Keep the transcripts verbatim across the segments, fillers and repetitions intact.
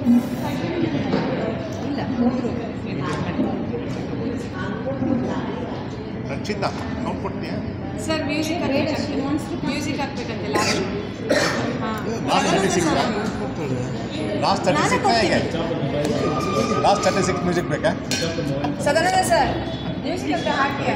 ರಕ್ಷಿತಾ ನೋಡ್ಕೊಡ್ತೀಯ sir music music ಹಾಕ್ಬೇಕಂತೆ last last thirty six last thirty six ಹೇಗೆ last thirty six music ಬೇಕಾ Sadananda sir music ಅಂತ ಹಾಕಿ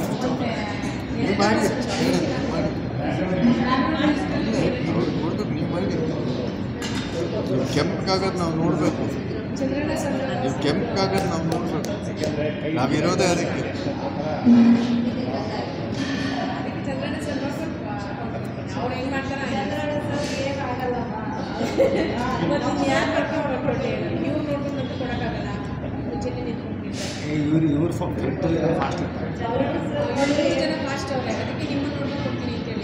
ಕೆಂಪಗಾಗದು ನಾವು ನೋಡಬೇಕು ನೀವು ಕೆಂಪಗಾಗದು ನಾವು ನೋಡಬೇಕು ನಾವಿರೋದೇ ಅದಕ್ಕೆ ಚಂದ್ರಣ್ಣ ಸರ್ ಅವ್ರು ಹೆಂಗೆ ಮಾಡ್ತಾರೆ ಯಾರು ಕರ್ಕೊಂಡು ಇವ್ರು ನೋಡ್ಕೊಂಡು ಮತ್ತೆ ಕೊಡೋಕ್ಕಾಗಲ್ಲ ಮುಂಚೆನೇ ನಿಂತ್ಕೊಂಡಿರ್ತಾರೆ ಇವ್ರು ಇವ್ರು ಫಾಸ್ಟ್ ಮೂರು ಜನ ಫಾಸ್ಟ್ ಅವ್ರೆ ಅದಕ್ಕೆ ನಿಮ್ಮನ್ನು ನೋಡ್ಕೊಂಡು ಕೊಡ್ತೀನಿ ಅಂತೇಳಿ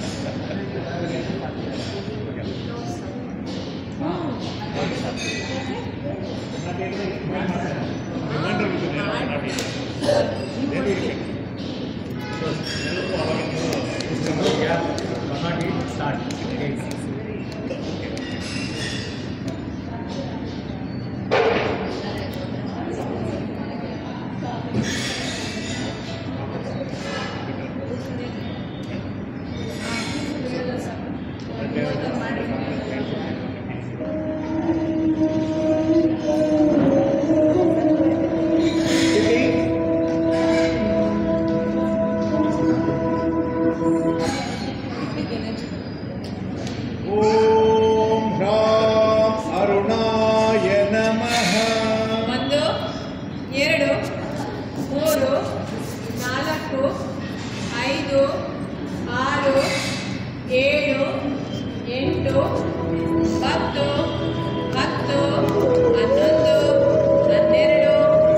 ಐದು ಆರು ಏಳು ಎಂಟು ಹತ್ತು ಹತ್ತು ಹನ್ನೊಂದು ಹನ್ನೆರಡು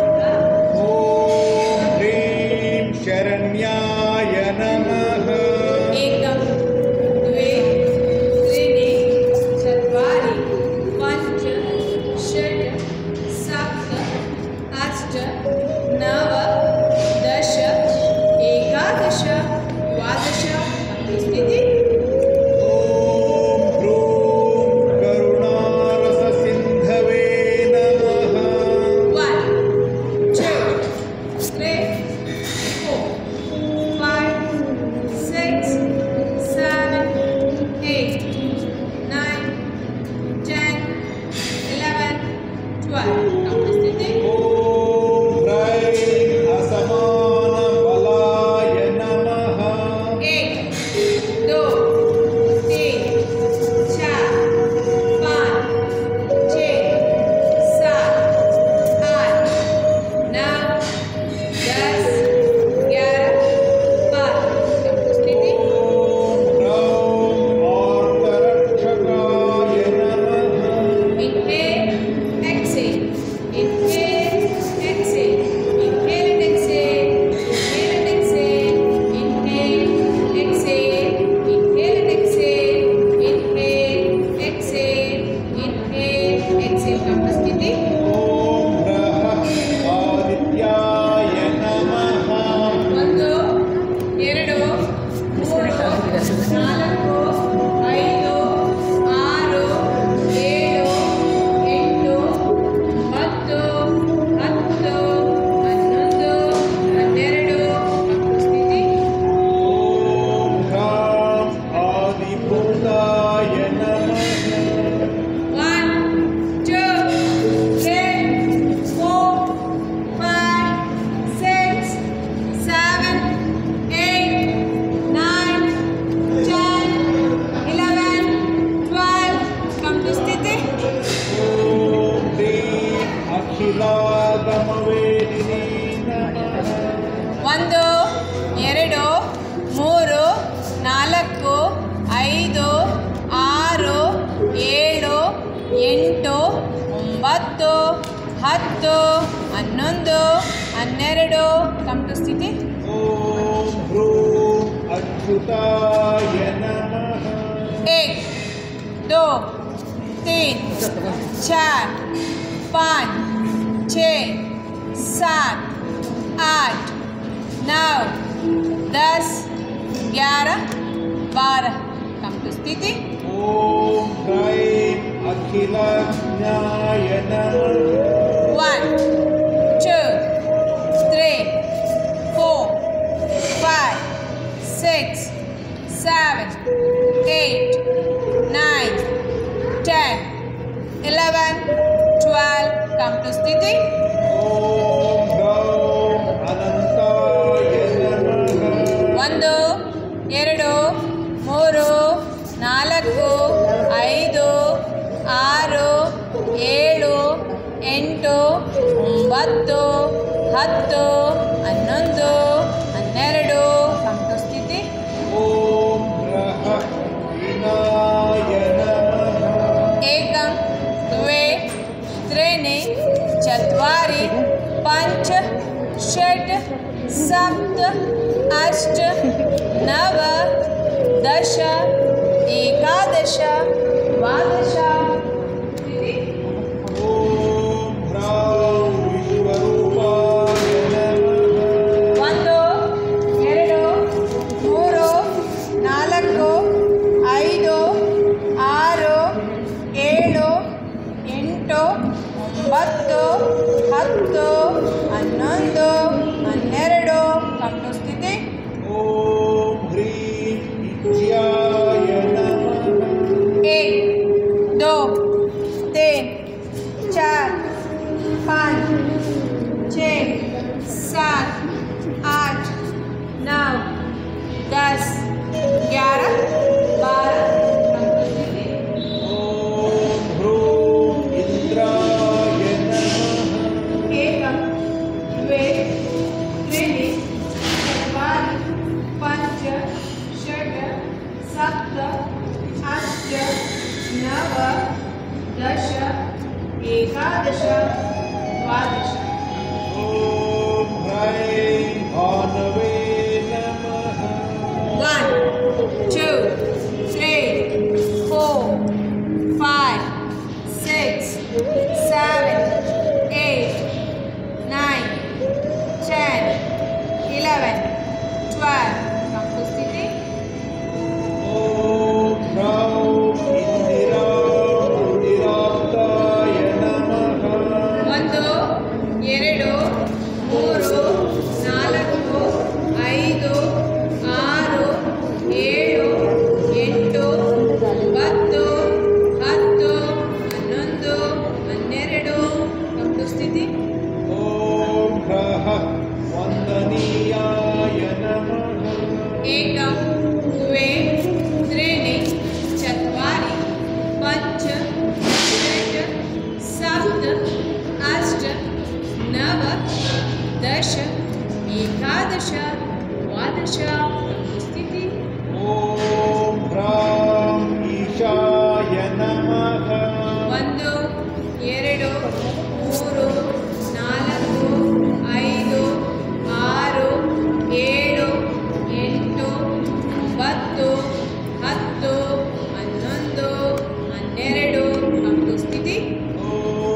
ಓಂ ಹ್ರೀಂ ಶರಣ್ಯಾಯ ನಮಃ ಏಕಂ ದ್ವೇ ತ್ರೀಣಿ ಚತ್ವಾರಿ ಪಂಚ ಷಟ್ ಸಪ್ತ ಅಷ್ಟ ನವ ದಶ एकादश द्वादश स्थिति ओम ह्रूं करुणारससिन्धवे नमः one two three four five six seven eight nine ten eleven twelve स्थिति ओम ह्रैं असमान बलाय नमः एक दो तीन चार पाँच छः सात आठ नौ दस ग्यारह बारह स्थिति ओम ह्रौं आर्तरक्षकाय नमः inhale exhale inhale exhale inhale and exhale inhale and exhale inhale exhale inhale and exhale inhale exhale inhale exhale come to sthiti ओम ह्रः आदित्याय नमः ಒಂದು ಎರಡು ಮೂರು ನಾಲ್ಕು ಐದು ಆರು ಏಳು ಎಂಟು ಹತ್ತು ಹತ್ತು ಹನ್ನೊಂದು ಹನ್ನೆರಡು ಸ್ಥಿತಿ ओम ह्रां आदिभूताय नमः one two three four five six seven eight nine ten eleven twelve come to ಸ್ಥಿತಿ ओम ह्रीं अखिलागमवेदिनी नमः ಒಂದು ಎರಡು ಮೂರು ನಾಲ್ಕು ಐದು ಆರು ಏಳು ಎಂಟು ಒಂಬತ್ತು ಹತ್ತು ಹನ್ನೊಂದು ಹನ್ನೆರಡು ಕಮ್ ಟು ಸ್ಥಿತಿ ओम ह्रूं अच्युताय नमः एक दो तीन चार पाँच छः सात आठ नौ दस ग्यारह बारह कम टू स्थिति ओम ह्रैं अखिलज्ञाय नमः One, two, three, four, five, six, seven, eight, nine, ten, eleven, twelve. Come to Sthiti. ॐ गौं अनन्ताय नमः ಒಂದು ಎರಡು ಮೂರು ನಾಲ್ಕು ಐದು ಆರು ಏಳು ಎಂಟು ಒಂಬತ್ತು ಹತ್ತು ಹನ್ನೊಂದು ಹನ್ನೆರಡು ಸಂತುಸ್ಥಿತಿ ॐ ग्रह विनाय नमः एकं द्वे त्रीणि चत्वारि पञ्च षट् सप्त अष्ट नव दश एकादश द्वादश ॐ ह्रां विश्वरूपाय नमः ಒಂದು ಎರಡು ಮೂರು ನಾಲ್ಕು ಐದು ಆರು ಏಳು ಎಂಟು ಒಂಬತ್ತು ಹತ್ತು ಹನ್ನೊಂದು ಹನ್ನೆರಡು ಕಂಡು ಸ್ಥಿತಿ ॐ ह्रीं विद्याय नमः एक दो तीन चार पाँच छः सात आठ नौ दस ग्यारह बारह कंटू स्थिति ॐ ह्रूं इन्द्राय नमः एकं द्वे त्रीणि चत्वारि पञ्च षट् सप्त अष्ट नव दश एकादश द्वादश ॐ ह्रैं भानवे नमः One, two, three, four, five, six, seven, eight, nine, ten, eleven, twelve. Come to Sthiti. ॐ ह्रौं इन्दिरां इन्दिराप्ताय नमः ಒಂದು ಎರಡು ಮೂರು ನಾಲ್ಕು ಐದು ಆರು ಏಳು ಎಂಟು ಒಂಬತ್ತು ಹತ್ತು ಹನ್ನೊಂದು ಹನ್ನೆರಡು ಕಂಟು ಸ್ಥಿತಿ ॐ ह्रः वन्दनीयाय नमः एकं द्वे त्रीणि चत्वारि पञ्च षट् सप्त अष्ट नव दश एकादश द्वादश स्थिति ॐ ह्रां ईशाय नमः ಒಂದು ಎರಡು ಮೂರು ನಾಲ್ಕು ಐದು ಆರು ಏಳು ಎಂಟು ಒಂಬತ್ತು ಹತ್ತು ಹನ್ನೊಂದು ಹನ್ನೆರಡು ಕಂಟು ಸ್ಥಿತಿ ॐ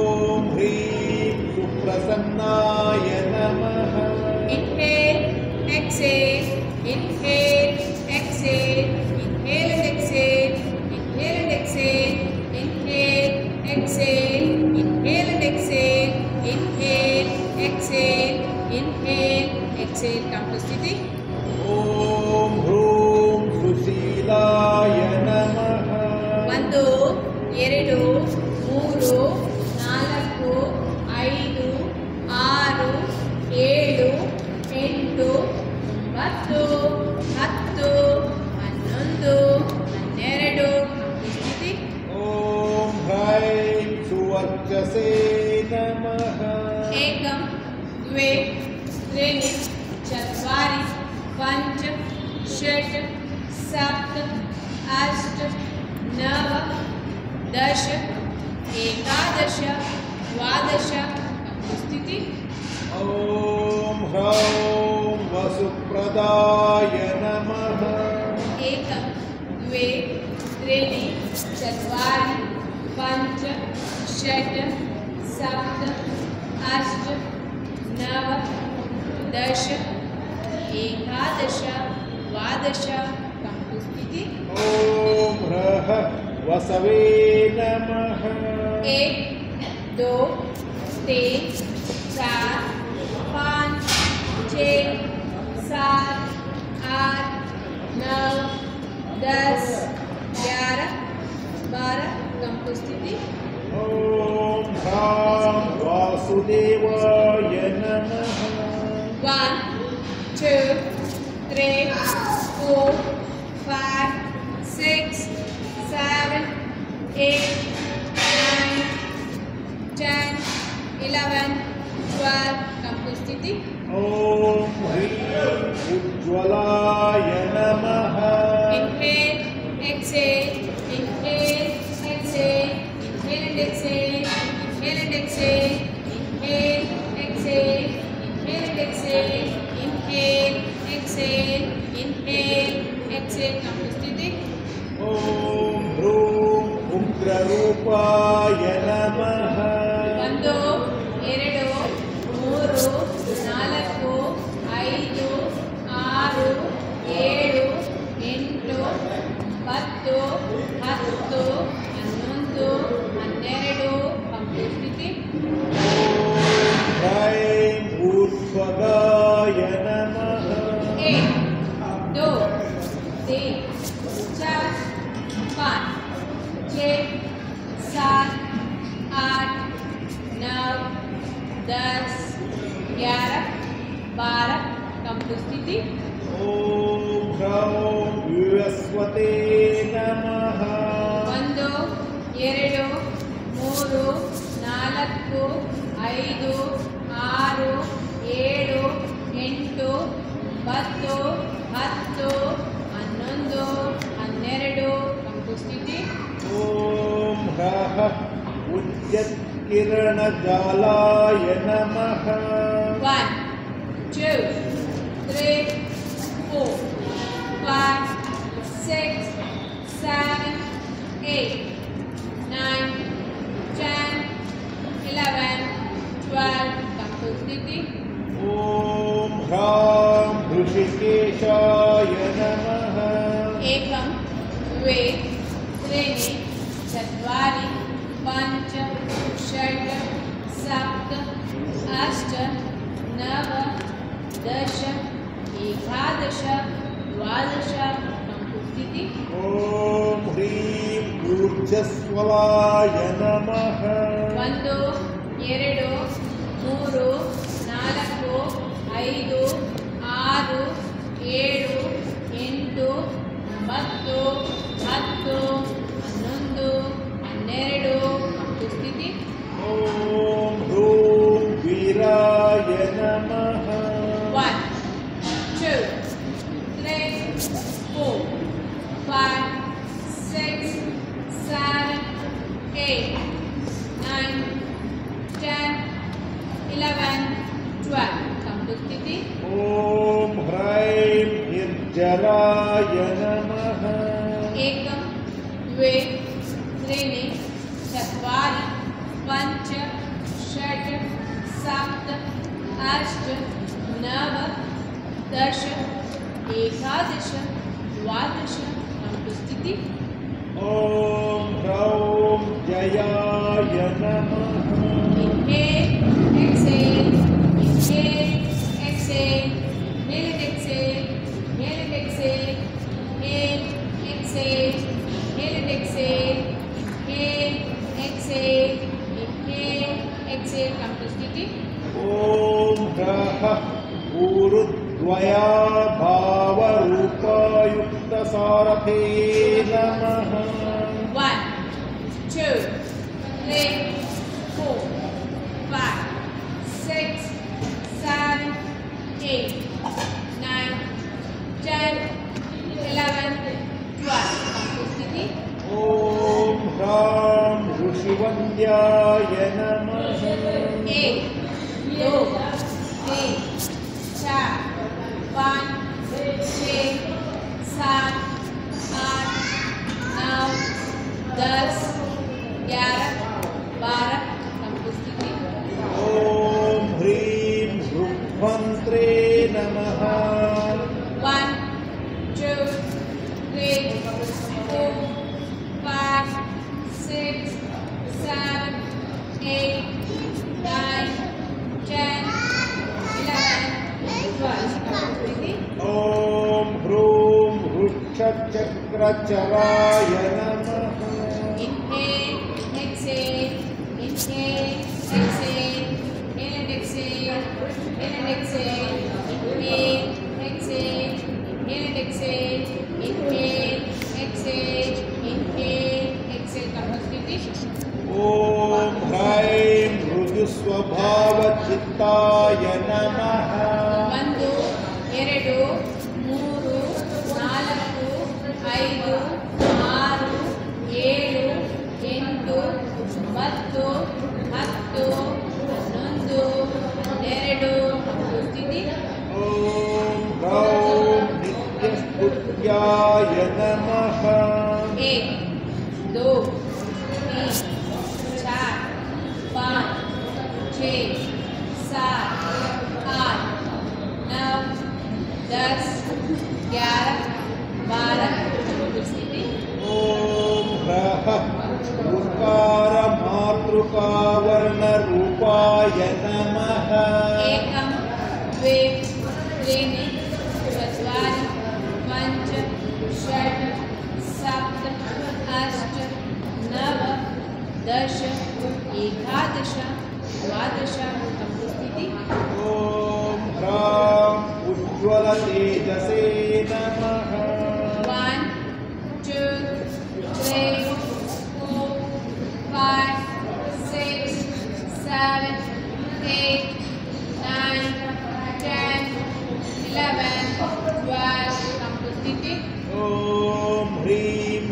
ह्रीं सुप्रसन्नाय नमः inhale exhale inhale exhale inhale and exhale inhale and exhale inhale exhale inhale and exhale inhale exhale inhale exhale come to sthiti ॐ ह्रूं सुशीलाय नमः ಒಂದು ಎರಡು ಮೂರು ನಾಲ್ಕು ಐದು ಆರು ಏಳು ಎಂಟು ಒಂಬತ್ತು ಹತ್ತು ಹನ್ನೊಂದು ಹನ್ನೆರಡು ಸ್ಥಿತಿ ॐ ह्रैं सुवर्चसे नमः एकं द्वे त्रीणि चत्वारि पञ्च षट् सप्त अष्ट नव दश एकादश द्वादश स्थिति ॐ ह्रौं वसुप्रदाय नमः एकं द्वे त्रीणि चत्वारि पञ्च षट् सप्त अष्ट नव दश एकादश द्वादश कंटु स्थिति ॐ ह्रः वसवे नमः। एक, दो, तीन, चार, पाँच, छः, सात, आठ, नौ, दस, ग्यारह, बारह। कंप स्थिति। ॐ ह्रां वासुदेवाय नमः। One, two, three, four, five, six, seven, eight, nine, ten, eleven, twelve. कंप स्थिति। ॐ ह्रीं उज्ज्वलाय नमः। Inhale, exhale, inhale, exhale, inhale and exhale, inhale and exhale, inhale, exhale, inhale and exhale, inhale, exhale, inhale, exhale. कंप स्थिति। ॐ ह्रूं उग्ररूपाय नमः। ಒಂದು, ಎರಡು, ಮೂರು, ನಾಲ್ಕು, ಐದು, ಆರು, ಏಳು, ಎಂಟು, ಹತ್ತು, ಹತ್ತು, ಹನ್ನೊಂದು, ಹನ್ನೆರಡು. ಕಂಪ ಸ್ಥಿತಿ। ह्रां ऊर्ध्वगाय नमः। एक, दो, तीन, चार, पाँच, छः, सात, आठ, नौ, दस, ग्यारह, बारह। कंप स्थिति। ॐ ह्रौं विवस्वते नमः। ಒಂದು, ಎರಡು, ಮೂರು, ನಾಲ್ಕು, ಐದು, ಆರು, ಏಳು, ಎಂಟು, ಒಂಬತ್ತು, ಹತ್ತು, ಹನ್ನೊಂದು, ಹನ್ನೆರಡು. ಕಂಪ ಸ್ಥಿತಿ। ॐ ह्रः उद्यत्किरणजालाय नमः। One, two, three, four, five, six, seven, eight, nine, ten, eleven, twelve. कंप स्थिति। ॐ ह्रां ऋषिकेशाय नमः। एकं, द्वे, त्रीणि, चत्वारि, पञ्च, षट्, सप्त, अष्ट, नव, दश, एकादश, द्वादश। कंप स्थिति। ॐ ह्रीं ऊर्जस्वलाय नमः। ಒಂದು, ಎರಡು, ಮೂರು, ನಾಲ್ಕು, ಐದು, ಆರು, ಏಳು, ಎಂಟು, ಒಂಬತ್ತು, ಹತ್ತು, ಹನ್ನೊಂದು, ಹನ್ನೆರಡು. ಕಂಪ ಸ್ಥಿತಿ। ॐ ह्रूं वीराय नमः। One, two, three, four, five, six, seven, eight, nine, ten, eleven, twelve. कंप स्थिति। ॐ ह्रैं निर्जराय नमः। एकं, द्वे, त्रीणि, चत्वारि, पञ्च, षट्, सप्त, अष्ट, नव, दश, एकादश, द्वादश। कंप स्थिति। ॐ ह्रौं जयाय नमः। Inhale, exhale, inhale, exhale, inhale and exhale, inhale and exhale, inhale, exhale, inhale and exhale, inhale, exhale, inhale, exhale. कंप स्थिति। ॐ ह्रः ऊरुद्वया भावरूपायुक्तसारथे नमः। One, two, three, four, five, six, seven, eight, nine, ten, eleven, twelve. कंप स्थिति। ॐ ह्रां ऋषिवन्द्याय नमः। एक, दो, तीन, चार, पाँच, छः, सात, आठ, नौ, दस, ग्यारह, बारह। कंप स्थिति। ॐ ह्रीं ऋग्मन्त्रे नमः। One, two, three, four, five, सहस्रचराय नमः Inhale, exhale, inhale, exhale, inhale and exhale, inhale and exhale, inhale, exhale, inhale and exhale, inhale, exhale, inhale, exhale. Come to Sthiti. ॐ ह्रैं मृदुस्वभावचित्ताय नमः ಒಂದು ಎರಡು ಮೂರು ನಾಲ್ಕು ಐದು ಆರು ಏಳು ಎಂಟು ಒಂಬತ್ತು ಹತ್ತು ಹನ್ನೊಂದು ಹನ್ನೆರಡು ಸ್ಥಿತಿ ॐ ह्रौं नित्यस्तुत्याय नमः एक दो तीन चार पाँच छः सात आठ नौ दस ग्यारह बारह स्थिति ॐ ह्रः ऋकारमातृकावर्णरूपाय नमः एकं द्वे त्रीणि चत्वारि पञ्च षट् सप्त अष्ट नव दश एकादश द्वादश स्थिति ॐ ह्रां उज्ज्वलतेजसे नमः one two three four five six seven eight nine ten eleven twelve स्थिति ॐ ह्रीं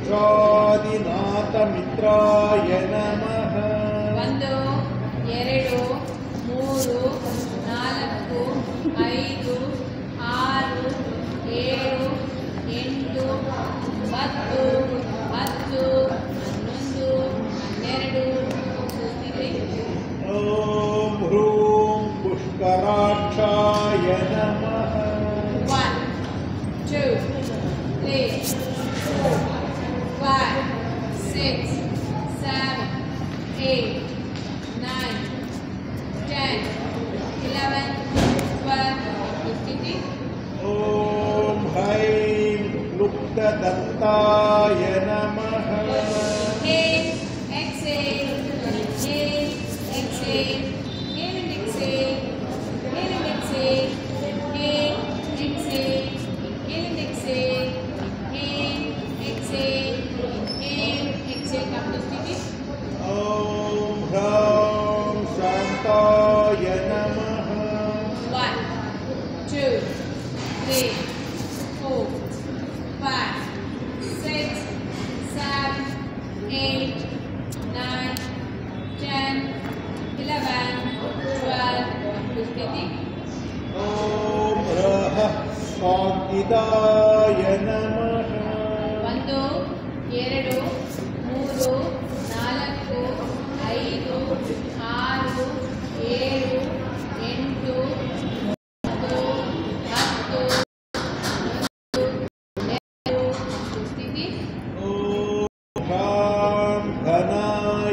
रुद्रादिनाथमित्राय नमः ಒಂದು ಎರಡು ಮೂರು ನಾಲ್ಕು ಐದು ಆರು ಏಳು ಎಂಟು ಒಂಬತ್ತು ಹತ್ತು ಹನ್ನೊಂದು ಹನ್ನೆರಡು ಸ್ಥಿತಿ ॐ ह्रूं पुष्कराक्षाय नमः one two three four five six seven eight nine ten eleven twelve स्थिति ॐ ह्रैं क्लुप्तदन्ताय नमः Inhale, exhale, inhale, exhale, inhale and exhale, inhale and exhale, inhale, exhale, inhale and exhale, inhale, exhale, inhale, exhale. Come to Sthiti. ॐ ह्रौं शान्ताय नमः One, two, three, four, five, six, seven, eight, nine, ten, eleven, twelve. Come to Sthiti. ॐ ह्रः शान्तिदाय नमः ಒಂದು ಎರಡು ಮೂರು ನಾಲ್ಕು ಐದು ಆರು ಏಳು ಎಂಟು ಒಂಬತ್ತು ಹತ್ತು ಹನ್ನೊಂದು ಹನ್ನೆರಡು ಸ್ಥಿತಿ ॐ ह्रां घनाय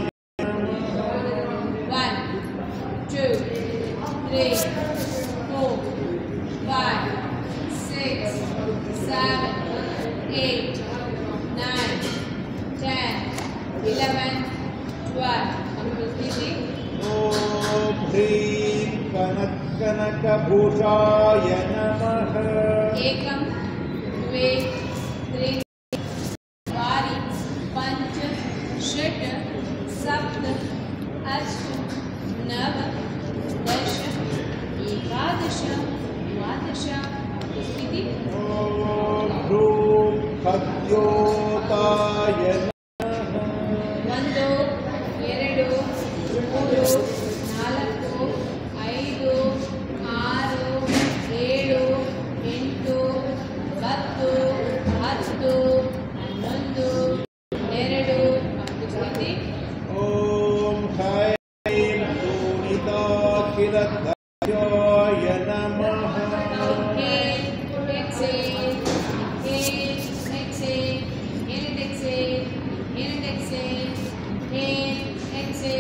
one two three four five six seven eight nine ten eleven twelve स्थिति ॐ ह्रीं कनत्कनकभूषाय नमः एकं द्वे त्रीणि चत्वारि पञ्च षट् सप्त अष्ट नव दश एकादश द्वादश स्थिति ॐ ह्रूं खद्योताय नमः ಒಂದು ಎರಡು ಮೂರು ನಾಲ್ಕು ಐದು ಆರು ಏಳು ಎಂಟು ಒಂಬತ್ತು ಹತ್ತು ಹನ್ನೊಂದು ಹನ್ನೆರಡು ಸ್ಥಿತಿ ॐ ह्रैं पूरिताखिलधैर्याय नमः Inhale, exhale, inhale, exhale, inhale and exhale, inhale and exhale, inhale, exhale,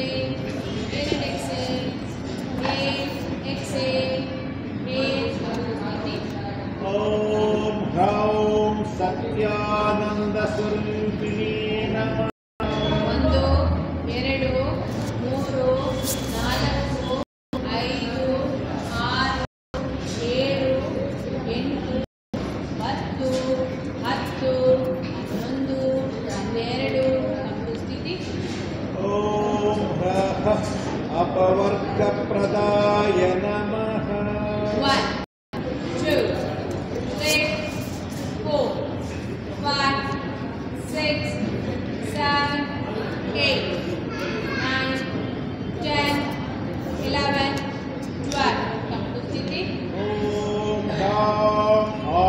eight, nine, ten, eleven, twelve. Come to Sthiti. ॐ ह्रां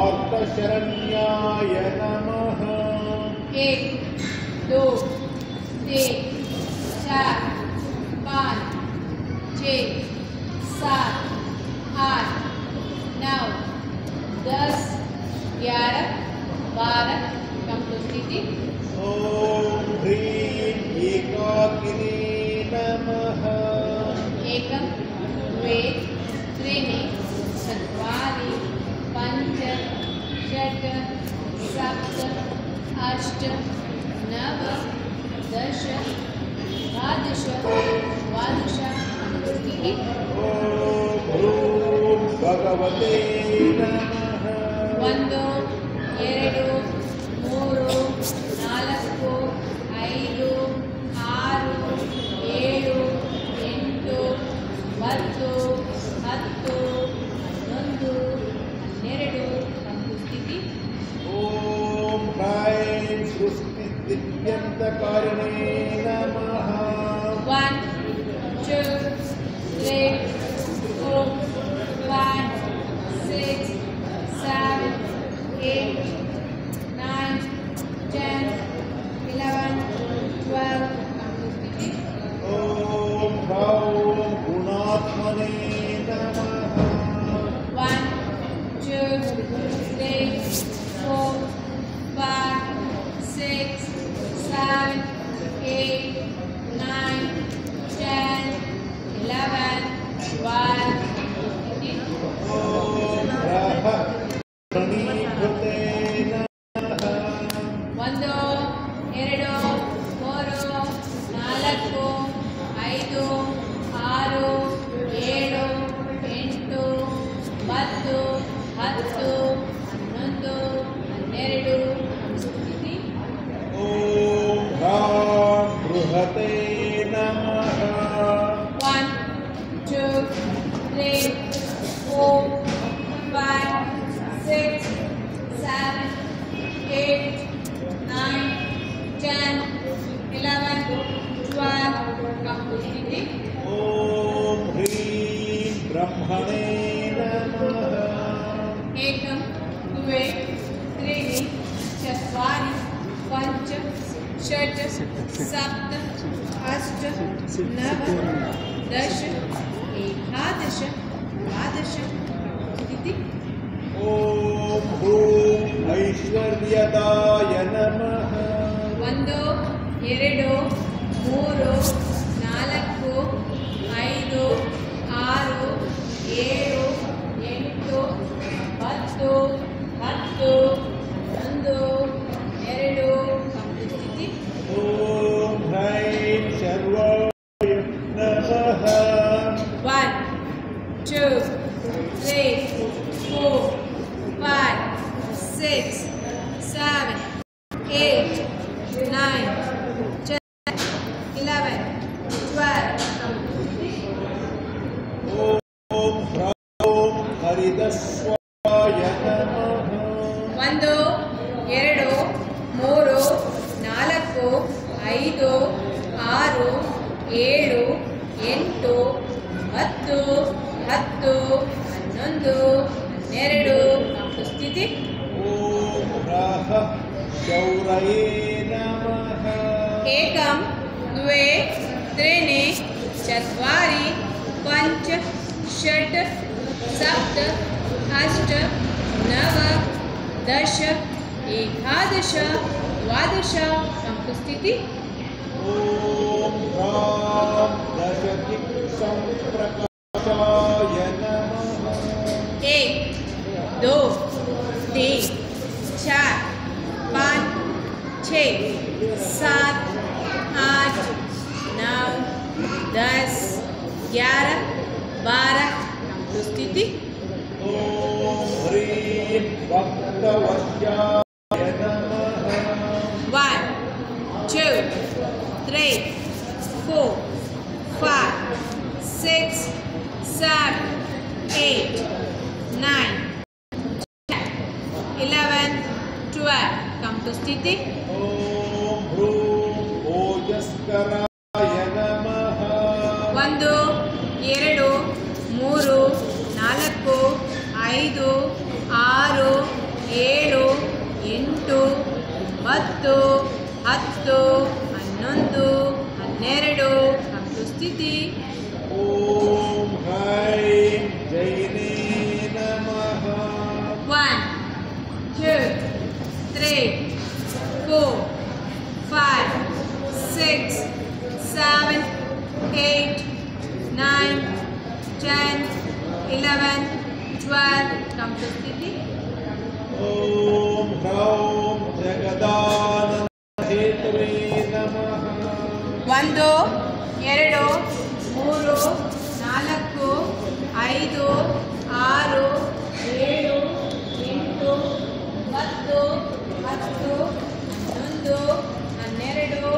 आर्तशरण्याय नमः। एक, दो, तीन, चार, पाँच, छः, सात, आठ, नौ, दस, ग्यारह, बारह। कम to Sthiti. ॐ ह्रीं एकाकिनी नमः। एकं, द्वे, त्रीणि, चत्वारि, पञ्च, षट्, सप्त, अष्ट, नव, दश, एकादश, द्वादश। Sthiti. ॐ ह्रूं भगवते नमः। ಒಂದು, ಎರಡು, ಮೂರು, ನಾಲ್ಕು, ಐದು, ಆರು, ಏಳು, ಎಂಟು, ಒಂಬತ್ತು, ಹತ್ತು, ಹನ್ನೊಂದು, ಹನ್ನೆರಡು. ಒಂದು ಸ್ಥಿತಿ. ॐ ह्रां सृष्टिस्थित्यन्तकारिणे नमः। One, two, three, four, five, six, seven, eight, nine, ten, eleven, twelve. Come to Sthiti. ॐ ह्रौं गुणात्मने नमः। one, two, three, four, five, six, seven, eight, nine, ten, eleven, twelve. Sthiti. ॐ ह्रः प्रणीभृते नमः। ಒಂದು, ಎರಡು, ಮೂರು, ನಾಲ್ಕು, ಐದು, ಆರು, ಏಳು, ಎಂಟು, ಒಂಬತ್ತು, ಹತ್ತು, ಹನ್ನೊಂದು, ಹನ್ನೆರಡು. ಸ್ಥಿತಿ. ॐ ह्रां बृहते नमः। One, two, three, four, five, six, seven, eight, nine, ten, eleven, twelve. Come to Sthiti. ॐ ह्रीं ब्रह्मणे नमः। एकं, द्वे, त्रीणि, चत्वारि, पञ्च, षट्, सप्त, अष्ट, नव, दश, एकादश, द्वादश। Sthiti. ॐ ह्रूं ऐश्वर्यदाय नमः। ಒಂದು, ಎರಡು, ಮೂರು, ನಾಲ್ಕು, ಐದು, ಆರು, ಏಳು, ಎಂಟು, ಹತ್ತು, ಹತ್ತು, ಹನ್ನೊಂದು, ಹನ್ನೆರಡು. ಸ್ಥಿತಿ. ॐ ह्रैं शर्वाय नमः। One, two, three, four, five, six, seven, eight, nine, ten, eleven, twelve. ॐ ह्रौं हरिदस्वाय नमः। ಒಂದು, ಎರಡು, ಮೂರು, ನಾಲ್ಕು, ಐದು, ಆರು, ಏಳು, ಎಂಟು, ಹತ್ತು, ಹತ್ತು, ಹನ್ನೊಂದು, ಹನ್ನೆರಡು. ಸ್ಥಿತಿ. ॐ ह्रः शौरये नमः। एकं, द्वे, त्रीणि, चत्वारि, पञ्च, षट्, सप्त, अष्ट, नव, दश, एकादश, द्वादश। स्थिति. ॐ ह्रां दशदिक्सम्प्रकाशाय नमः। एक, दो, तीन, चार, पाँच, छः, सात, आठ, नौ, दस, ग्यारह, बारह। स्थिति. ॐ ह्रीं भक्तवश्याय नमः। One, two, three, four, five, six, seven, eight, nine, ten, eleven, twelve. Come to Sthiti. ॐ ह्रूं ओजस्कर ಶಂಕರಾಯ ನಮಃ. ಒಂದು ಎರಡು ಮೂರು ನಾಲ್ಕು ಐದು ಆರು ಏಳು ಎಂಟು ಒಂಬತ್ತು ಹತ್ತು ಹನ್ನೊಂದು ಹನ್ನೆರಡು ಹತ್ತು ಸ್ಥಿತಿ. ಓಂ ಹೈಂ ಜೈನೇ ನಮಃ. One two three four five six seven eight nine ten eleven twelve come to ಸ್ಥಿತಿ. ಓಂ ಹ್ರೌಂ ಜಗದಾನಂದ ಹೇತವೇ ನಮಃ. ಒಂದು ಎರಡು ಮೂರು ನಾಲ್ಕು ಐದು ಆರು ಏಳು ಎಂಟು ಒಂಬತ್ತು ಹತ್ತು ಹನ್ನೊಂದು ಹನ್ನೆರಡು.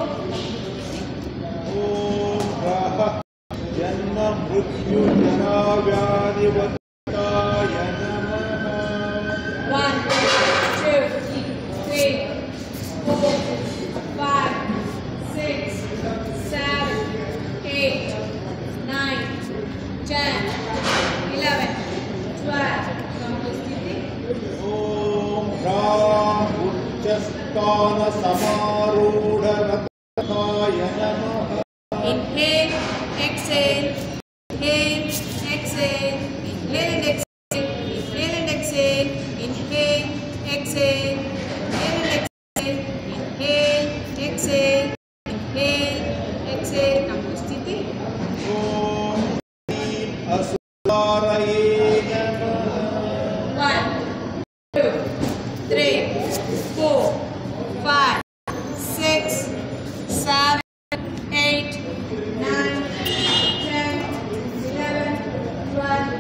ಓಂ ರಹ ಜನ್ಮ ಮೃತ್ಯು ಜರಾ ವ್ಯಾಧಿ ವತ್ತಾಯ ನಮಃ. One two three four five six seven eight nine ten eleven twelve come to ಸ್ಥಿತಿ. ಓಂ ರಾಂ ಉಚ್ಚಸ್ಥಾನ ಸಮಾರೂಢ ರಥಾಯ ನಮಃ. Inhale, exhale, inhale, exhale, inhale and exhale, inhale and exhale, inhale, exhale, inhale and exhale, inhale, exhale, inhale, exhale. Come to sthiti. ಓಂ ಹ್ರೀಂ ಅಸುರಾರಯೇ ನಮಃ. One, two, three, four, five, six, seven, eight, nine, ten, eleven, twelve.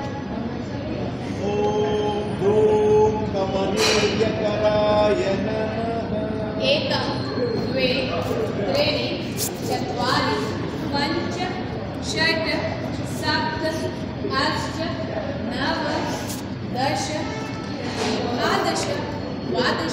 ಓಂ ಧೂಂ ಕಮನೀಯಕರಾಯ ನಮಃ. एकं द्वे त्रीणि चत्वारि पञ्च षट् सप्त अष्ट नव दश एकादश द्वादश.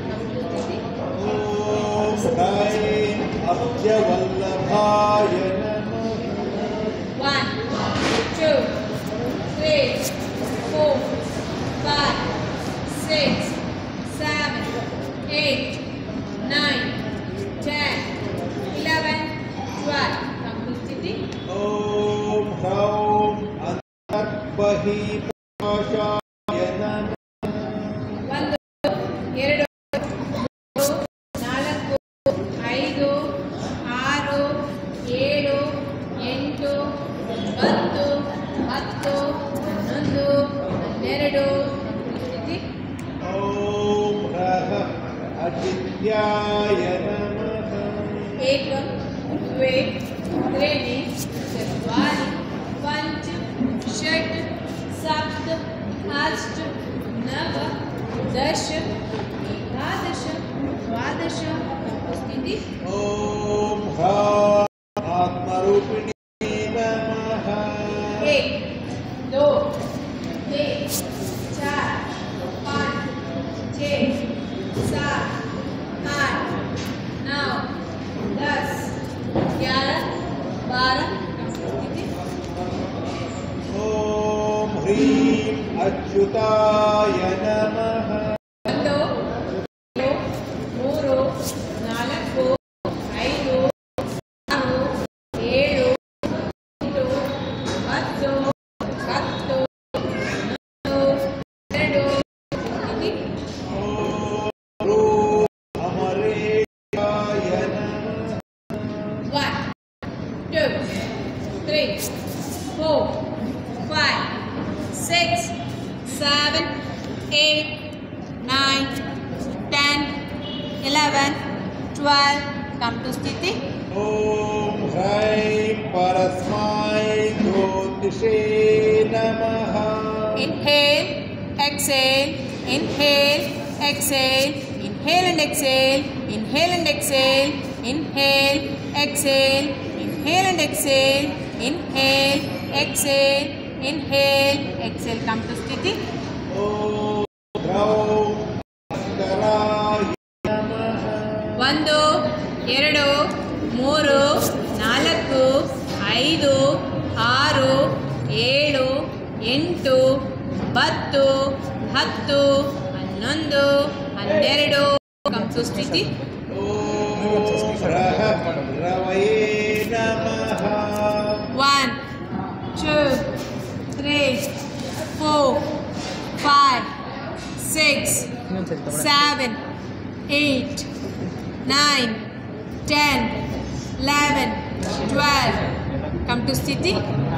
ಓಂ ಹ್ರೈಂ ಅಬ್ಜವಲ್ಲಭಾಯ ನಮಃ. One, two, three, four, five, six, seven, eight, nine, ten, eleven, twelve. Come to sthiti. ಓಂ ಹ್ರೌಂ ಅಂತರ್ಬಹಿ ಪ್ರಕಾಶಾಯ ನಮಃ. ಒಂದು ಎರಡು ಮೂರು ನಾಲ್ಕು ಐದು ಆರು ಏಳು ಎಂಟು ಒಂಬತ್ತು ಹತ್ತು ಹನ್ನೊಂದು ಹನ್ನೆರಡು ಸ್ಥಿತಿ. ಓಂ ರಹ ಅಜಿತ್ಯಾಯ ನಮಃ. एकं द्वे त्रीणि चत्वारि पञ्च षट् सप्त अष्ट नव दश एकादश द्वादश. स्थिति. ಓಂ ಹ್ರಾಂ ಆತ್ಮರೂಪಿಣಿ ನಮಃ. एक दो तीन चार पाँच छः सात आठ नौ दस ग्यारह बारह. स्थिति. ಓಂ ಹ್ರೀಂ ಅಚ್ಯುತಾಯ ನಮಃ. ಒಂದು ಎರಡು ಮೂರು ನಾಲ್ಕು ಐದು ಆರು ಏಳು ಎಂಟು ಒಂಬತ್ತು ಹತ್ತು ಹನ್ನೊಂದು ಹನ್ನೆರಡು. ಸ್ಥಿತಿ. ಓಂ ರೂಂ ಅಮರೇಶಾಯ ನಮಃ. One, two, three, four, five, six, seven, eight, nine, ten, eleven, twelve. Come to sthiti. ಓಂ ಹ್ರೈಂ ಪರಸ್ಮೈ ಜ್ಯೋತಿಷೇ ನಮಃ. Inhale, exhale, inhale, exhale, inhale and exhale, inhale and exhale, inhale, exhale, inhale and exhale, inhale, exhale, inhale, exhale. Come to sthiti. ಓಂ ಹ್ರೌಂ ಭಾಸ್ಕರಾಯ ನಮಃ. ಒಂದು ಎರಡು ಮೂರು ಐದು ಆರು ಏಳು ಎಂಟು ಒಂಬತ್ತು ಹತ್ತು ಹನ್ನೊಂದು ಹನ್ನೆರಡು ಕಂಸು ಸ್ಥಿತಿ. One two three four five six seven eight nine ten eleven twelve come to ಸ್ಥಿತಿ.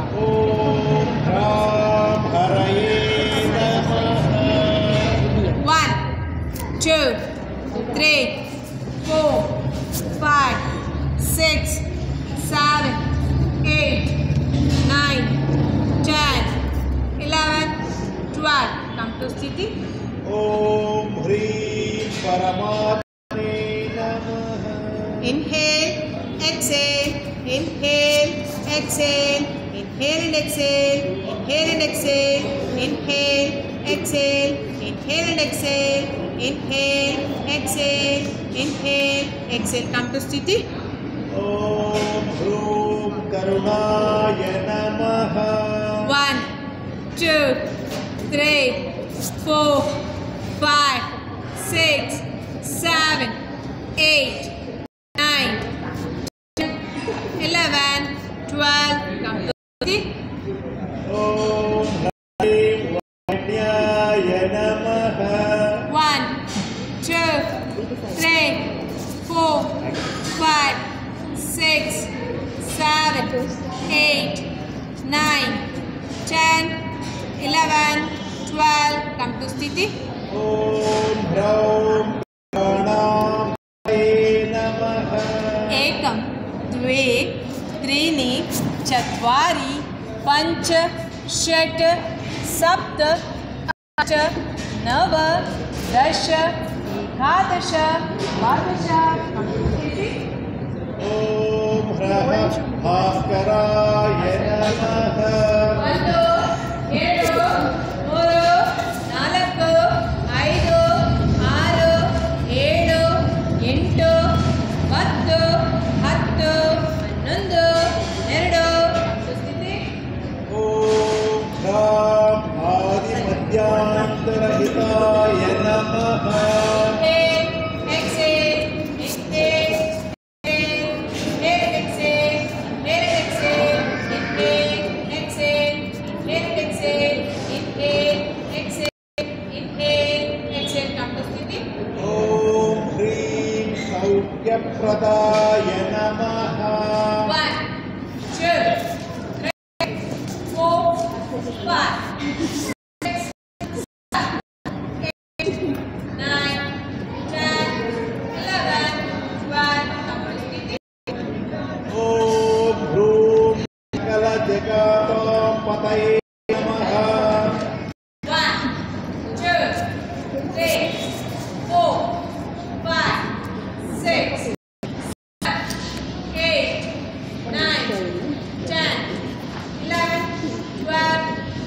One two three four five six seven eight nine ten eleven twelve come to ಸ್ಥಿತಿ. ಓಂ ಹ್ರೀಂ ಪರಮಾತ್ಮನೇ ನಮಃ. Inhale, exhale, inhale, exhale, inhale and exhale, inhale and exhale, inhale, exhale, inhale and exhale, inhale, exhale, inhale, exhale. Come to sthiti. ಓಂ ಹ್ರೂಂ ಕರುಣಾಯ ನಮಃ. One, two, three, four, five, six, seven, eight, nine, ten, eleven, twelve. Come to sthiti. ಓಂ ಹ್ರೀಂ ವಾಣ್ಯಾಯ ನಮಃ. One, two, three, four, five, six, seven, eight, nine, ten, eleven, twelve. Come to sthiti. ಓಂ ಹ್ರೌಂ ಪ್ರಾಣಾಯ ನಮಃ. एकम द्वे त्रीणि चत्वारि पञ्च षट् सप्त अष्ट नव दश एकादश द्वादश. ಓಂ ಹ್ರಃ ಭಾಸ್ಕರಾಯ ನಮಃ. ಒಂದು ಎರಡು ಮೂರು ನಾಲ್ಕು ಐದು ಆರು ಏಳು ಎಂಟು ಒಂಬತ್ತು ಹತ್ತು ಹನ್ನೊಂದು ಹನ್ನೆರಡು ಸ್ಥಿತಿ. ಓಂ ಹ್ರಾಂ ಆದಿಮಧ್ಯಾಂತರಹಿತಾಯ ನಮಃ. ಓಂ ಹ್ರೀಂ ಸೌಖ್ಯಪ್ರದಾಯ ನಮಃ. One, two, three, four, five, six, seven, eight, nine, ten, eleven, twelve. ಓಂ ಹ್ರೂಂ ಸಕಲ ಜಗತಾಂ ಪತಯೇ ನಮಃ. One, two, three, four, five, six, seven, eight, nine, ten, eleven, twelve.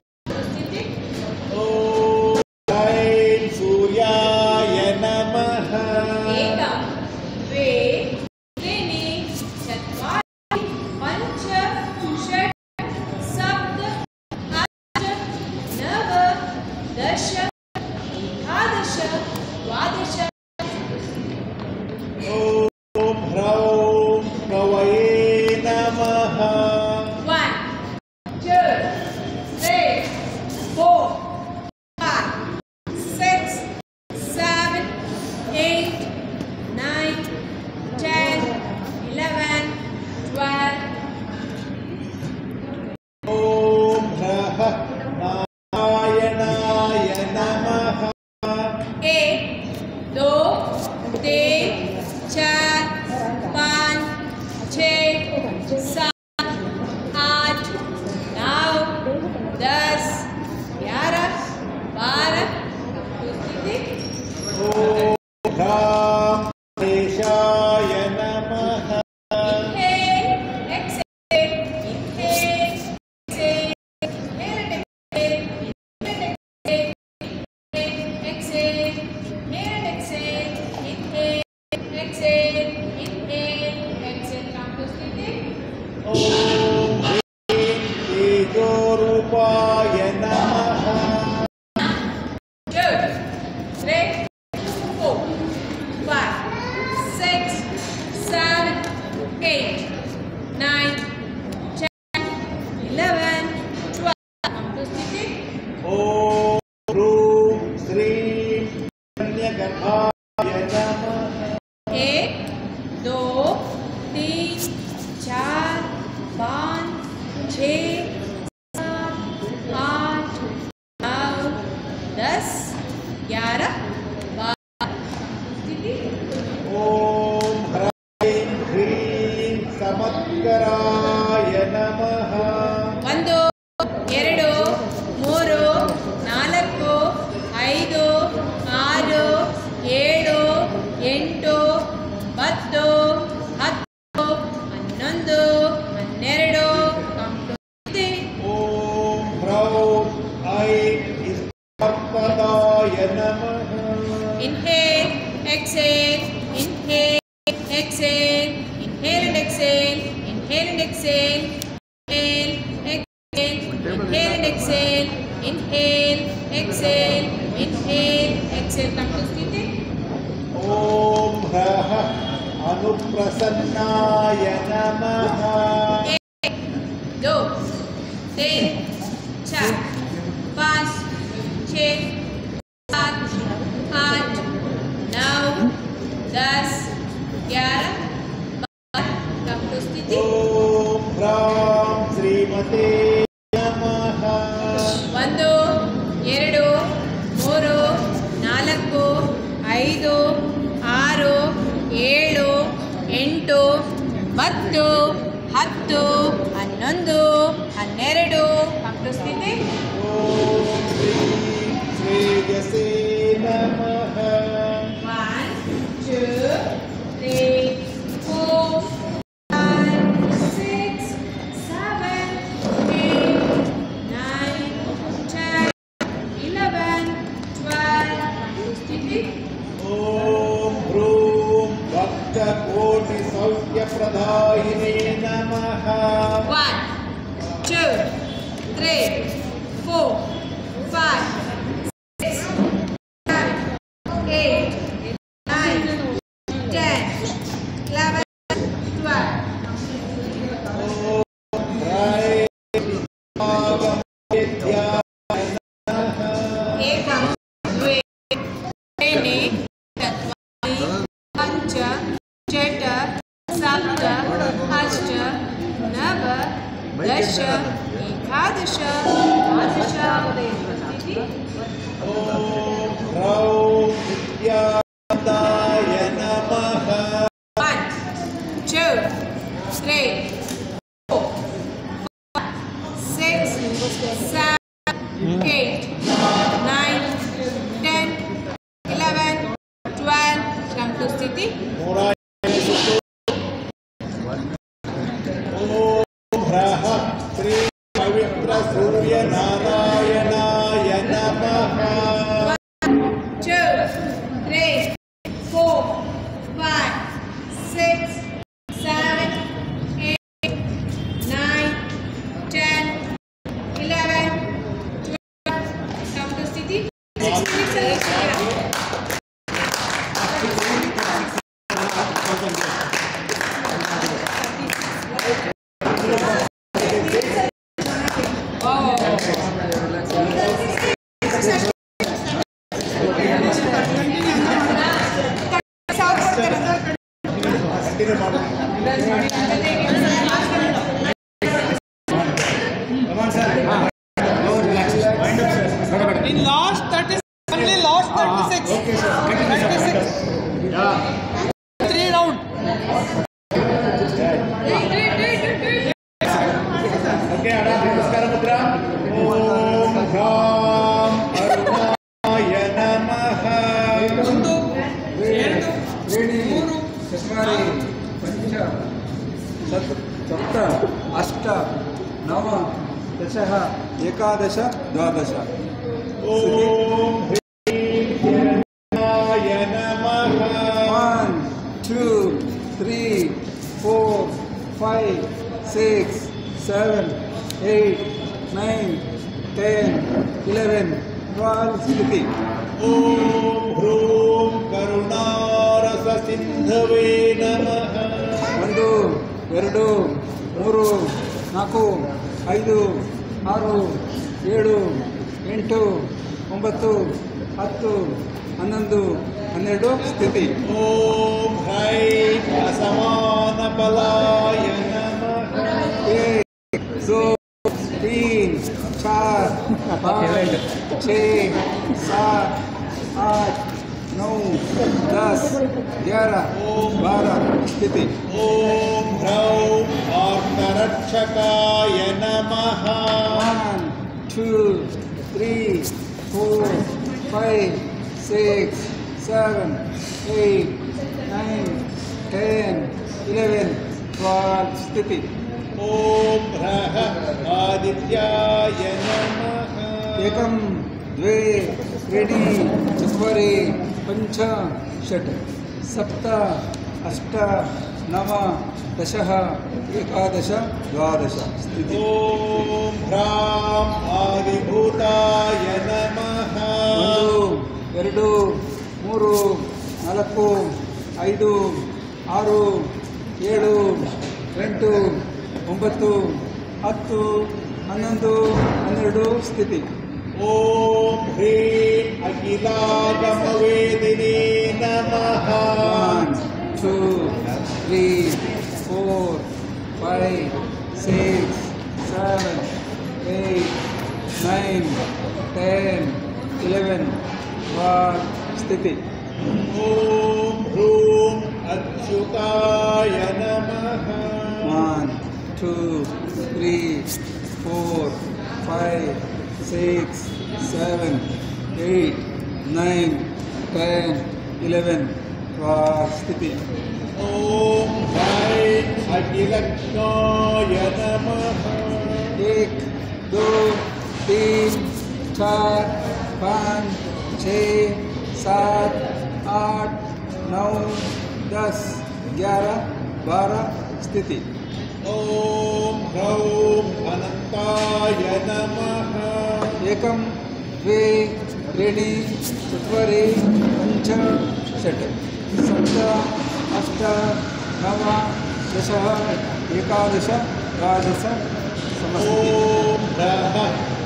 ಓಂ ಐಂ ಸೂರ್ಯಾಯ ನಮಃ. एकम द्वे त्रीणि चत्वारि पञ्च षट् सप्त अष्ट नव दश एकादश द्वादश. ಓಂ ಹ್ರೌಂ ಕವಯೇ ನಮಃ. One, two, three, four, five, six, seven, eight, nine, ten, eleven, twelve. ಓಂ ಹ್ರಃ ನಾರಾಯಣಾಯ ನಮಃ. एक, दो, तीन, चार, पाँच, छः, सात, आठ, नौ, दस, ग्यारह, बारह. ಓಂ ಹ್ರಾಂ ದೇಶಾಯ ನಮಃ. Inhale, exhale, inhale, exhale, inhale, exhale, inhale, exhale, inhale, exhale, inhale, exhale, inhale, exhale. Come to sthiti. ಚಂದ್ರಶೇಖರಾಯ ನಮಃ. ಒಂದು ಎರಡು ಮೂರು ನಾಲ್ಕು ಐದು ಆರು ಏಳು ಎಂಟು ಹತ್ತು ಹತ್ತು ಹನ್ನೊಂದು ಹನ್ನೆರಡು ಕಂಪ್ಲೀಟ್. ಓಂ ಹ್ರೌಂ ಐಂ ಇಷ್ಟಪದಾಯ ನಮಃ. Inhale, exhale, inhale, exhale, inhale and exhale, inhale and exhale, inhale, exhale, inhale and exhale, inhale, exhale, inhale, exhale. Come to sthiti. ಓಂ ಹ್ರಃ ಅನುಪ್ರಸನ್ನಾಯ ನಮಃ. एक, दो, तीन, चार, पाँच, छः, सात, आठ, नौ, दस, ग्यारह, बारह. Come to sthiti. ಓಂ ಹ್ರಾಂ ಶ್ರೀಮತೆ ನಮಃ. ಒಂದು ಎರಡು ಮೂರು ನಾಲ್ಕು ಐದು ಆರು ಏಳು ಎಂಟು ಹತ್ತು ಹತ್ತು ಹನ್ನೊಂದು ಹನ್ನೆರಡು. ಕಂಪ್ಲೀಟ್ ಸ್ಥಿತಿ. ಓಂ ಶ್ರೀ ಶ್ರೇಯಸೇ ನಮಃ. One two three four five six seven eight nine ten eleven twelve. ಸ್ಥಿತಿ. ಓಂ ಹ್ರೂಂ ಭಕ್ತ ಕೋಟಿ ಸೌಖ್ಯ ಪ್ರದಾಯಿನೇ ನಮಃ. One, two, three, four, five, six, seven, eight, nine, ten, eleven, twelve. ಓಂ ಹ್ರೈ ಭಾಗಮೇತ್ಯಾಯ ನಮಃ. एकं द्वे त्रीणि चत्वारि पञ्च षट् सप्त अष्ट नव दश एकादश द्वादश. ಓಂ ಹ್ರೌಂ ವಿದ್ಯಾದಾಯ ನಮಃ. One, two, three, four, five, six, seven, eight, nine, ten, eleven, twelve. Come to sthiti. ನೂರ ಎಣಿಸಿತು. ಓಂ ಹ್ರಃ ಶ್ರೀ ಪವಿತ್ರ ಸೂರ್ಯ ನಾರಾಯಣಾಯ ನಮಃ. Two, three, four, five, six, seven, eight, nine, ten, eleven, twelve. Come to sthiti. Six minutes and exhale. Continue ಮಾಡು. In last thirty, only last thirty-six. Okay, sir. thirty-six. Three round. Okay ಅಣ್ಣ ನಮಸ್ಕಾರ ಮುದ್ರ. ಓಂ ಹ್ರಾಂ ಅರುಣಾಯ ನಮಃ. ಒಂದು, ಎರಡು, ಮೂರು, ಚತ್ವಾರಿ ಪಂಚ ಸತ್ ಸಪ್ತ ಅಷ್ಟ ನವ ದಶ ಏಕಾದಶ ದ್ವಾದಶ. ಓಂ ಹ್ರೀಂ ಶರಣಾಯ ನಮಃ. One two three four five six seven eight nine ten eleven twelve. ಸ್ಥಿತಿ. ಓಂ ಹ್ರೂಂ ಕರುಣಾರಸ ಸಿಂಧವೇ ನಮಃ. ಒಂದು ಎರಡು ಮೂರು ನಾಲ್ಕು ಐದು ಆರು ಏಳು ಎಂಟು ಒಂಬತ್ತು ಹತ್ತು ಹನ್ನೊಂದು ಹನ್ನೆರಡು. ಸ್ಥಿತಿ. ಓಂ ಹ್ರೈಂ ಅಸಮಾನ ಬಲಾಯ ನಮಃ. एक दो तीन चार पाँच छः सात आठ नौ दस ग्यारह बारह स्थिति। ॐ ह्रौं आर्तरक्षकाय नमः। One two three four five six seven eight nine ten eleven twelve स्थिति। ॐ ह्रः आदित्याय नमः। एकं द्वे त्रीणि चत्वारि पञ्च षट् सप्त अष्ट नव दश एकादश द्वादश स्थिति। ॐ ह्रां आदिभूताय नमः। ಒಂದು ಎರಡು ಮೂರು ನಾಲ್ಕು ಐದು ಆರು ಏಳು ಎಂಟು ಒಂಬತ್ತು ಹತ್ತು ಹನ್ನೊಂದು ಹನ್ನೆರಡು ಸ್ಥಿತಿ। ॐ ह्रीं अखिलागमवेदिनी नमः। One two three four five six seven eight nine ten eleven twelve ಸ್ಥಿತಿ। ॐ ह्रूं अच्युताय नमः। One two three four five six seven eight nine ten eleven twelve ಸ್ಥಿತಿ। ॐ ह्रैं अखिलक्ष्माय नमः। एक दो तीन चार पाँच छः सात आठ नौ दस ग्यारह बारह स्थिति। ॐ ह्रौं अनन्ताय नमः। एकं द्वे त्रीणि चत्वारि पञ्च षट् सप्त अष्ट नव दश एकादश द्वादश समस्थिति। ॐ ह्रः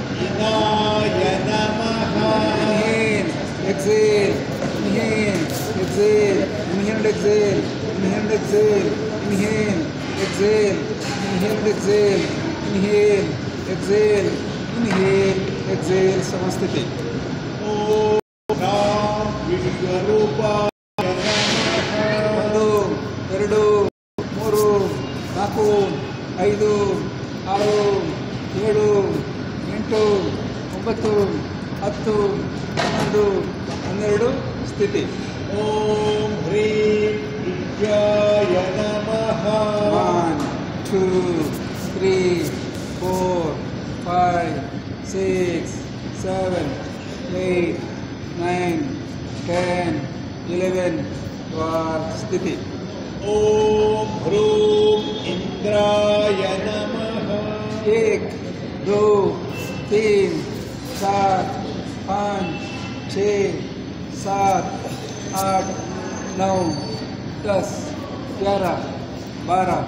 इनाय नमः। Inhale, exhale, inhale, exhale, inhale, exhale, inhale, exhale, inhale, exhale, inhale, exhale, inhale, exhale, inhale, exhale, समस्थिति। ॐ ह्रां विश्वरूपाय नमः। ಒಂದು ಎರಡು ಮೂರು ನಾಲ್ಕು ಐದು ಆರು ಏಳು ಎಂಟು ಒಂಬತ್ತು ಹತ್ತು ಹನ್ನೊಂದು ಹನ್ನೆರಡು ಸ್ಥಿತಿ। ॐ ह्रीं विद्याय नमः। One two three four five six seven eight nine ten eleven twelve ಸ್ಥಿತಿ। ॐ ह्रूं इन्द्राय नमः। एक दो तीन चार पाँच छः सात आठ नौ दस ग्यारह बारह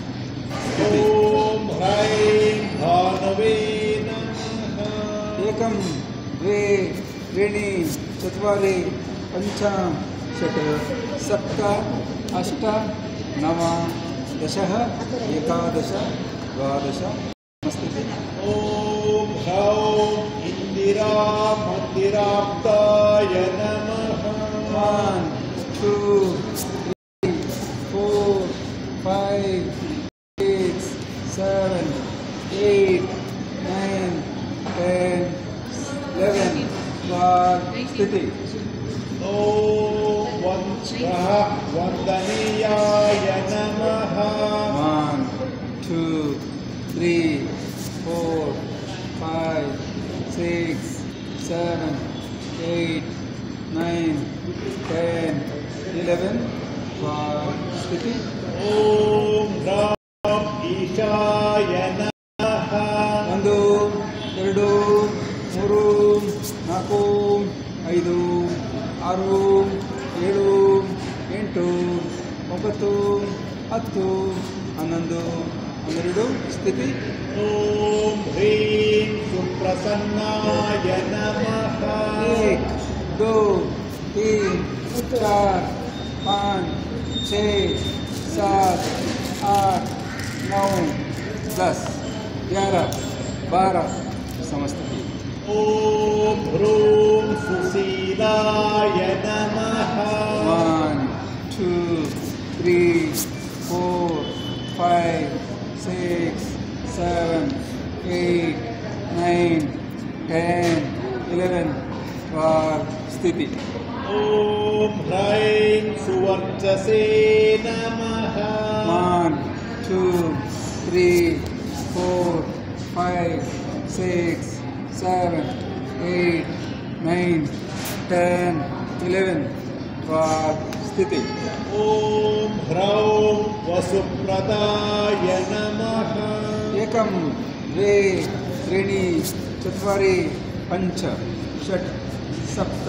ॐ ह्रैं भानवे नमः। एकं द्वे त्रीणि चत्वारि पञ्च षट् सप्त अष्ट नव दश एकादश द्वादश स्थिति। ॐ ह्रौं इन्दिरामन्दिराप्ताय नमः। One two three four five six seven eight nine ten eleven twelve स्थिति। ॐ वंशः वन्दनीयाय नमः। One two three four five six seven eight nine ten eleven twelve स्थिति। ॐ ह्रां ईशाय नमः। ಒಂದು ಎರಡು ಮೂರು ನಾಲ್ಕು ಐದು ಆರು ಏಳು ಎಂಟು ಒಂಬತ್ತು ಹತ್ತು ಹನ್ನೊಂದು ಹನ್ನೆರಡು ಸ್ಥಿತಿ। ॐ ह्रीं सुप्रसन्नाय नमः। एक दो तीन चार पाँच छः सात आठ नौ दस ग्यारह बारह समस्थिति। ॐ ह्रूं सुशीलाय नमः। three, four, five, six, seven, eight, nine, ten, eleven. twelve. स्थिति. ॐ ह्रैं सुवर्चसे नमः. One, two, three, four, five, six, seven, eight, nine, ten, eleven. twelve. स्थिति. ॐ ह्रौं वसुप्रदाय नमः. एकं द्वे त्रीणि चत्वारि पञ्च षट् सप्त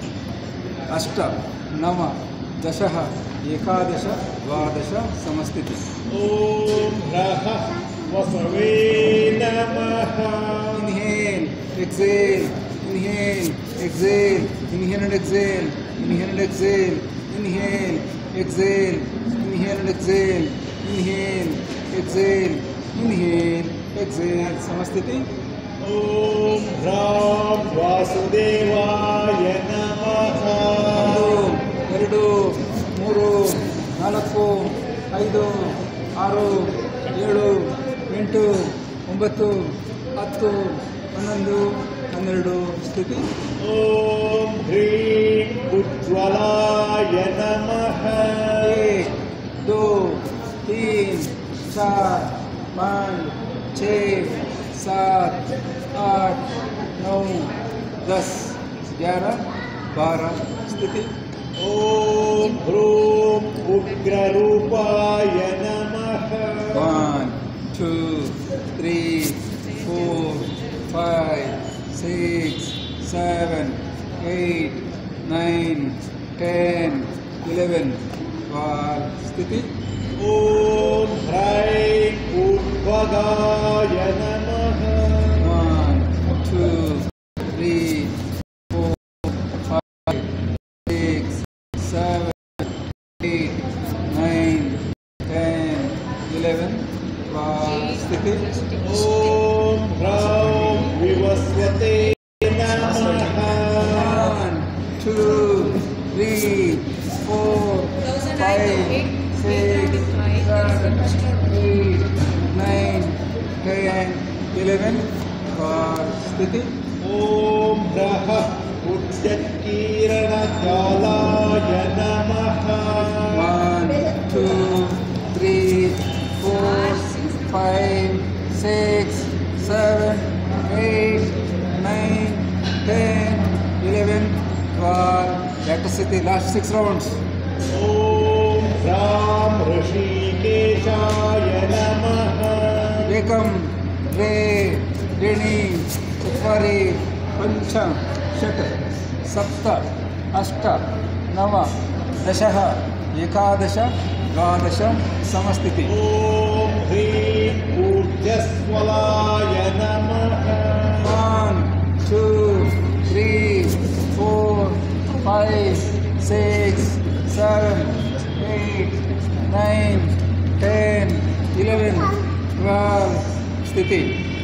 अष्ट नव दश एकादश द्वादश समस्थिति. ॐ ह्रः वसवे नमः. Inhale, exhale, inhale, exhale, inhale and exhale, inhale and exhale, inhale, exhale, inhale and exhale, inhale, exhale, inhale, exhale. समस्थिति. ॐ ह्रां वासुदेवाय नमः. ಒಂದು ಎರಡು ಮೂರು ನಾಲ್ಕು ಐದು ಆರು ಏಳು ಎಂಟು ಒಂಬತ್ತು ಹತ್ತು ಹನ್ನೊಂದು ಹನ್ನೆರಡು ಸ್ಥಿತಿ. ॐ ह्रीं उज्ज्वलाय नमः. एक दो तीन चार पाँच छः सात आठ नौ दस ग्यारह बारह स्थिति. ॐ ह्रूं उग्ररूपाय नमः. One, two, three, four, five, six, seven, eight, nine, ten, eleven. twelve. स्थिति. ॐ ह्रैं उद्भगाय नमः. One, two, three, four, five, six, seven, eight, nine, ten, eleven. twelve. स्थिति. ॐ ह्रौं विवस्वते नमः. One, two, three, four, five, six, seven, eight, nine, ten, eleven. twelve. स्थिति. ॐ ह्रः उच्चकीर्णकालाय नमः. One, two, three, four, five, six, seven, eight, nine, ten, eleven, twelve. Back to Sthiti. Last six rounds. ॐ ह्रां ऋषिकेशाय नमः. एकं द्वे त्रीणि चत्वारि पञ्च षट् सप्त अष्ट नव दश एकादश द्वादश समस्थिति. ॐ ह्रीं ऊर्जस्वलाय नमः. One, two, three, four, five, six, seven, eight, nine, ten, eleven, twelve. स्थिति.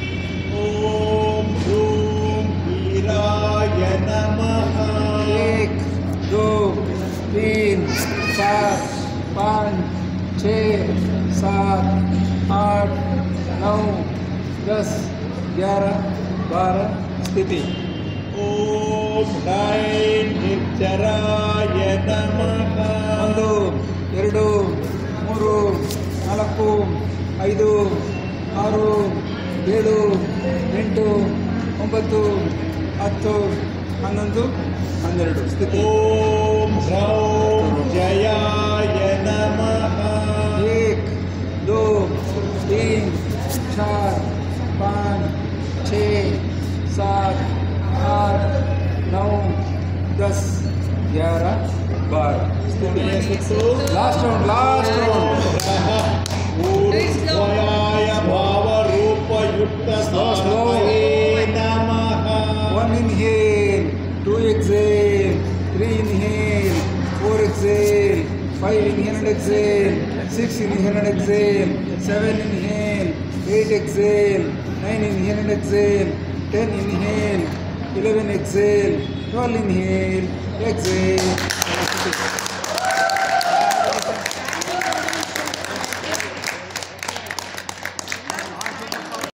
ॐ ह्रूं वीराय नमः. एक दो तीन चार पाँच छः सात आठ नौ दस ग्यारह बारह स्थिति. ॐ ह्रैं निर्जराय नमः. ಒಂದು ಎರಡು ಮೂರು ನಾಲ್ಕು ಐದು ಆರು ಏಳು ಎಂಟು ಒಂಬತ್ತು ಹತ್ತು ಹನ್ನೊಂದು ಹನ್ನೆರಡು ಸ್ಥಿತಿ. ॐ ह्रौं जयाय नमः. एक दो तीन चार पाँच छः सात आठ नौ दस ग्यारह बारह स्थिति. Last round last round. ऊर्ध्वयाय भावरूपयुक्त स्वाहाय नमः. One inhale, two exhale, three inhale, four exhale, five inhale and exhale, six inhale and exhale, seven inhale, eight exhale, nine inhale and exhale, ten inhale, eleven exhale, twelve inhale, exhale.